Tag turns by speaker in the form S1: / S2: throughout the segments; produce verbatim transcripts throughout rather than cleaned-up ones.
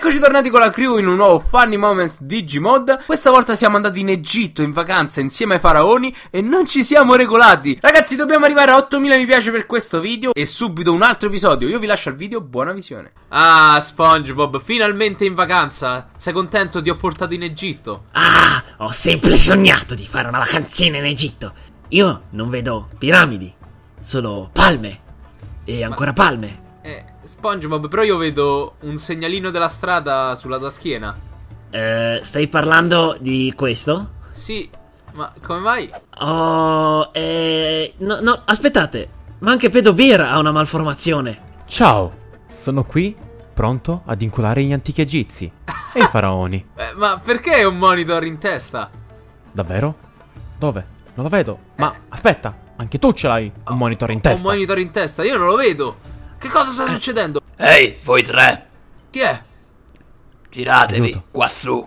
S1: Eccoci tornati con la crew in un nuovo Funny Moments Digimod. Questa volta siamo andati in Egitto in vacanza insieme ai faraoni e non ci siamo regolati. Ragazzi, dobbiamo arrivare a ottomila mi piace per questo video e subito un altro episodio. Io vi lascio il video, buona visione. Ah, SpongeBob, finalmente in vacanza. Sei contento? Ti ho portato in Egitto.
S2: Ah, ho sempre sognato di fare una vacanzina in Egitto. Io non vedo piramidi, solo palme e ancora Ma... palme.
S1: Eh, SpongeBob, però io vedo un segnalino della strada sulla tua schiena.
S2: Eh, stai parlando di questo?
S1: Sì, ma come mai?
S2: Oh, eh, no, no, aspettate, ma anche Pedo Bear ha una malformazione.
S3: Ciao, sono qui, pronto ad inculare gli antichi egizi e i faraoni.
S1: Eh, ma perché hai un monitor in testa?
S3: Davvero? Dove? Non lo vedo. Ma eh. aspetta, anche tu ce l'hai un monitor in testa.
S1: Un monitor in testa, io non lo vedo. Che cosa sta succedendo?
S4: Ehi, voi tre!
S1: Chi è?
S4: Giratevi,
S3: Aiuto.
S4: qua su.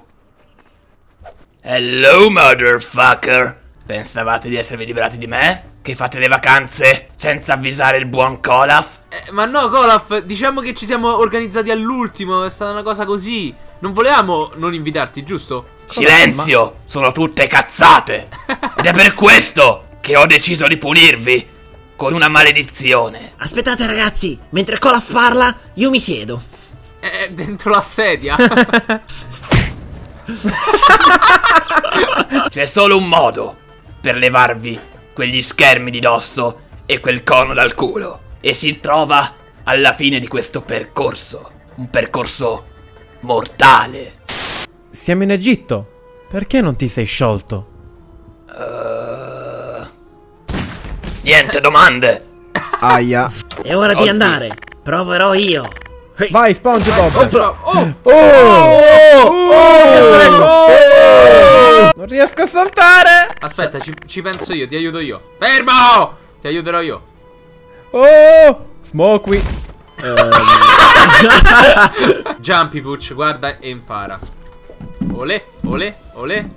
S4: Hello, motherfucker! Pensavate di esservi liberati di me? Che fate le vacanze senza avvisare il buon Colaf?
S1: Eh, ma no, Colaf, diciamo che ci siamo organizzati all'ultimo, è stata una cosa così. Non volevamo non invitarti, giusto?
S4: Silenzio! Ma... Sono tutte cazzate! Ed è per questo che ho deciso di punirvi con una maledizione.
S2: Aspettate ragazzi, mentre Colaf parla, io mi siedo.
S1: È dentro la sedia.
S4: C'è solo un modo per levarvi quegli schermi di dosso e quel cono dal culo. E si trova alla fine di questo percorso. Un percorso mortale.
S3: Siamo in Egitto. Perché non ti sei sciolto?
S4: Uh... Niente domande.
S3: Aia.
S2: È ora
S4: Oddio.
S2: di andare. Proverò io. Hey.
S3: Vai SpongeBob.
S1: Oh, oh, oh,
S3: oh, oh, oh. Non riesco a saltare.
S1: Aspetta, ci, ci penso io, ti aiuto io. Fermo! Ti aiuterò io.
S3: Oh, Smokey.
S1: Jumpy Pooch, guarda e impara. Olè, olè, olè.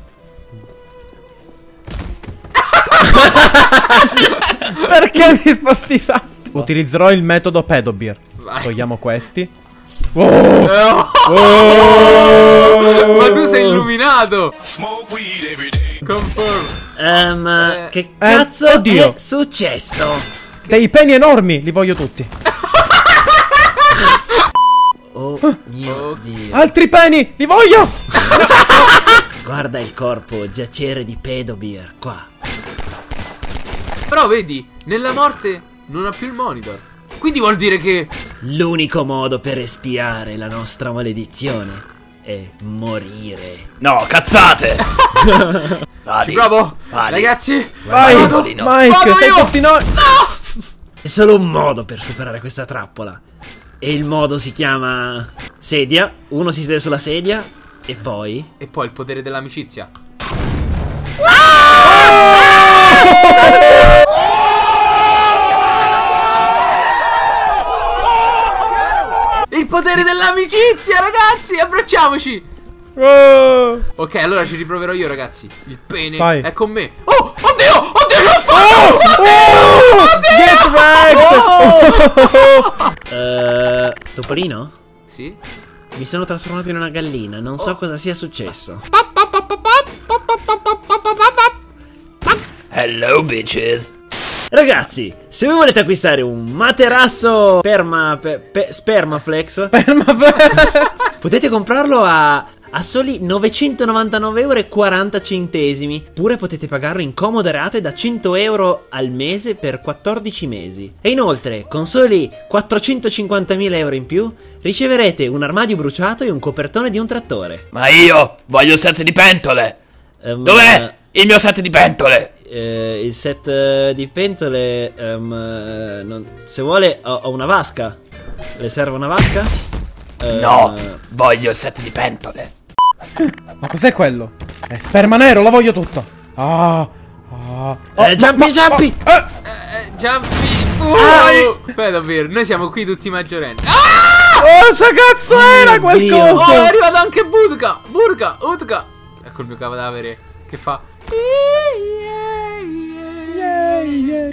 S3: Perché mi sposti salti? Utilizzerò il metodo Pedo Bear.
S1: Vai.
S3: Togliamo questi. Oh!
S1: Oh!
S3: Oh!
S1: Ma tu sei illuminato. Conform.
S2: Um,
S1: Eh,
S2: che
S3: eh,
S2: cazzo
S3: oddio.
S2: è successo?
S3: Dei peni enormi, li voglio tutti.
S2: Oh mio
S1: Oh.
S2: Dio.
S3: Altri peni, li voglio.
S2: Guarda il corpo giacere di Pedo Bear qua.
S1: Però vedi, nella morte non ha più il monitor. Quindi vuol dire che...
S2: L'unico modo per espiare la nostra maledizione è morire.
S4: No, cazzate. Vadi,
S1: Ci provo,
S4: vadi.
S1: ragazzi.
S3: Vai,
S1: Vado.
S3: Mike,
S1: Vado
S3: sei
S1: io.
S3: tutti noi.
S2: È solo un modo per superare questa trappola. E il modo si chiama sedia. Uno si siede sulla sedia e poi...
S1: E poi il potere dell'amicizia. Il potere dell'amicizia, ragazzi, abbracciamoci.
S3: Oh.
S1: Ok, allora ci riproverò io, ragazzi. Il pene
S3: Vai.
S1: è con me. Oh, oddio, oddio, ce l'ho fatto.
S3: Get back.
S2: Uh, Topolino?
S1: Sì?
S2: Mi sono trasformato in una gallina. Non so cosa sia successo.
S4: Hello, bitches.
S2: Ragazzi, se voi volete acquistare un materasso sperma, pe, pe, Spermaflex, potete comprarlo a, a soli novecentonovantanove euro e quaranta centesimi. Oppure potete pagarlo in comode rate da cento euro al mese per quattordici mesi. E inoltre, con soli quattrocentocinquantamila euro in più, riceverete un armadio bruciato e un copertone di un trattore.
S4: Ma io voglio il set di pentole.
S2: Um,
S4: Dov'è il mio set di pentole?
S2: Eh, il set eh, di pentole, um, eh, non, se vuole ho, ho una vasca. Le serve una vasca? Eh,
S4: No, voglio il set di pentole.
S3: Ma cos'è quello? È sperma nero, lo voglio tutto. Ah, ah. Oh,
S2: Eh, Jumpy,
S3: ma- ma-
S2: Jumpy!
S3: oh, eh.
S1: Eh, Jumpy. Uh. Aspetta, davvero, noi siamo qui tutti maggiorenni. Ah!
S3: Oh, che cazzo era quel
S2: Dio.
S1: Oh, è
S3: coso?
S1: arrivato anche Burka. Burka, Utka. Ecco il mio cadavere che fa.
S3: Yeah, yeah.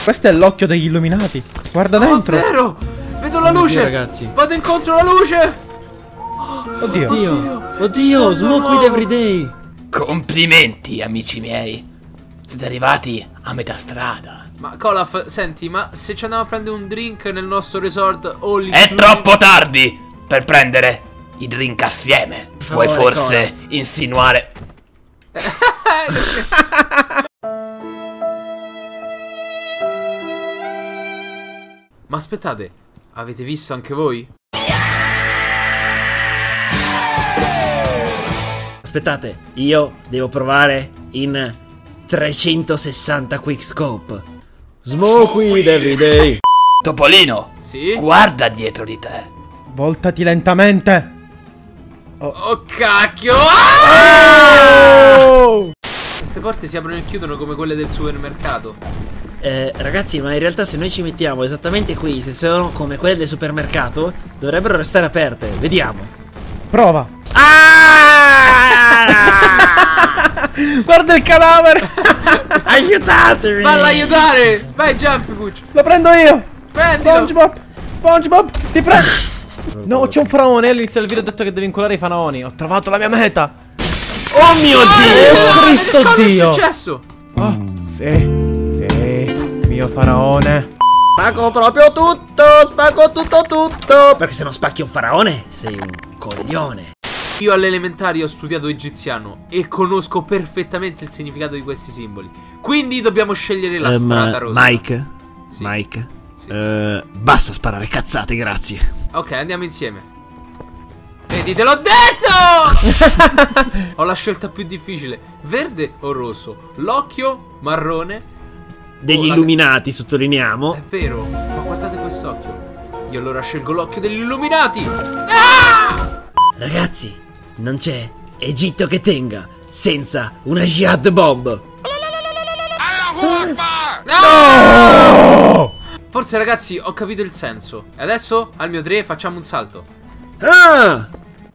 S3: Questo è l'occhio degli illuminati. Guarda dentro.
S1: Oh, vero! Vedo la
S2: Oddio,
S1: luce!
S2: ragazzi.
S1: Vado incontro alla luce!
S3: Oddio.
S2: Oddio, oddio, smoke with everyday.
S4: Complimenti, amici miei. Siete arrivati a metà strada.
S1: Ma Colaf, senti, ma se ci andiamo a prendere un drink nel nostro resort o lì...
S4: È troppo tardi per prendere i drink assieme. Puoi
S2: favore,
S4: forse insinuare...
S1: Ma aspettate, avete visto anche voi?
S2: Aspettate, io devo provare in trecentosessanta quickscope. Smoke with everyday.
S4: Topolino,
S1: Sì?
S4: guarda dietro di te.
S3: Voltati lentamente.
S1: Oh cacchio! Ah!
S3: Oh!
S1: Queste porte si aprono e chiudono come quelle del supermercato.
S2: Eh, ragazzi, ma in realtà se noi ci mettiamo esattamente qui, se sono come quelle del supermercato, dovrebbero restare aperte. Vediamo.
S3: Prova.
S2: Ah!
S3: Guarda il cadavere.
S2: Aiutatemi!
S1: Falla aiutare! Vai, Jump, Puccio!
S3: Lo prendo io.
S1: Prendilo!
S3: SpongeBob. SpongeBob, ti prendo. No, c'è un faraone. All'inizio del video ho detto che devi incolare i faraoni. Ho trovato la mia meta.
S2: Oh mio Dio!
S3: Oh, Cristo
S1: Cosa
S3: Dio.
S1: è successo?
S3: Oh, sì, sì, mio faraone.
S2: Spacco proprio tutto, spacco tutto tutto. Perché se non spacchi un faraone, sei un coglione.
S1: Io alle elementari ho studiato egiziano e conosco perfettamente il significato di questi simboli. Quindi dobbiamo scegliere la
S2: Ehm,
S1: strada rossa.
S2: Mike,
S1: Sì.
S2: Mike,
S1: Sì.
S2: eh, basta sparare cazzate, grazie.
S1: Ok, andiamo insieme. Vedi, te l'ho detto! Ho la scelta più difficile. Verde o rosso? L'occhio marrone.
S2: Degli
S1: Oh, la-
S2: illuminati, sottolineiamo.
S1: È vero, ma guardate quest'occhio. Io allora scelgo l'occhio degli illuminati. Ah!
S2: Ragazzi, non c'è Egitto che tenga senza una jihad bomb.
S1: No! Forse ragazzi ho capito il senso. E adesso al mio tre facciamo un salto.
S2: Ah!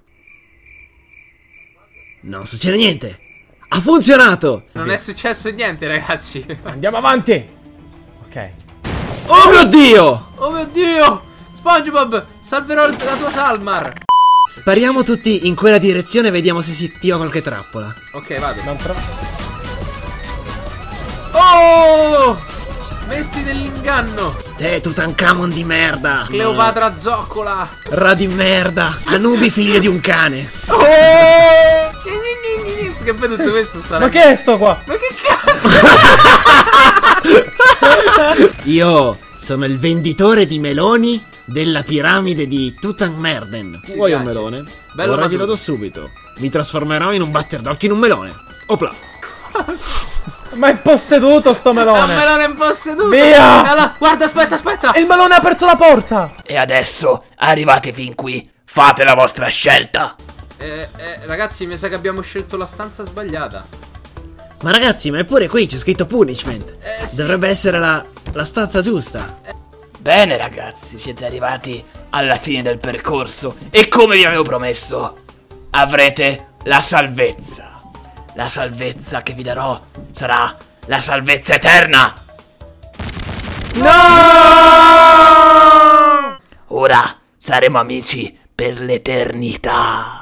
S2: Non succede niente. Ha funzionato.
S1: Non è successo niente ragazzi.
S3: Andiamo avanti. Ok.
S2: Oh mio Dio!
S1: Oh mio Dio! SpongeBob, salverò il- la tua Salmar.
S2: Spariamo tutti in quella direzione e vediamo se si attiva qualche trappola.
S1: Ok, vado.
S3: Non tro-
S1: Oh! Vesti dell'inganno.
S2: Te, Tutankhamon di merda.
S1: Cleopatra zoccola.
S2: Ra di merda. Anubi figlio di un cane.
S1: Oh! Che poi tutto questo sta.
S3: Ma che è sto qua?
S1: Ma che cazzo?
S2: Io sono il venditore di meloni della piramide di Tutankhamon.
S1: Sì,
S2: Vuoi un
S1: grazie.
S2: melone?
S1: Bello
S2: Ora glielo
S1: maturo.
S2: do subito. Mi trasformerò in un batterdocchi in un melone. Opla.
S3: Ma è posseduto sto
S1: È un
S3: melone.
S1: melone imposseduto.
S3: Via!
S1: Allora, guarda, aspetta, aspetta.
S3: E il melone ha aperto la porta.
S4: E adesso, arrivati fin qui, fate la vostra scelta.
S1: Eh, eh, ragazzi, mi sa che abbiamo scelto la stanza sbagliata.
S2: Ma ragazzi, ma eppure qui c'è scritto punishment.
S1: Eh, sì.
S2: Dovrebbe essere la, la stanza giusta.
S4: Bene ragazzi, siete arrivati alla fine del percorso e come vi avevo promesso, avrete la salvezza. La salvezza che vi darò sarà la salvezza eterna.
S3: No!
S4: Ora saremo amici per l'eternità.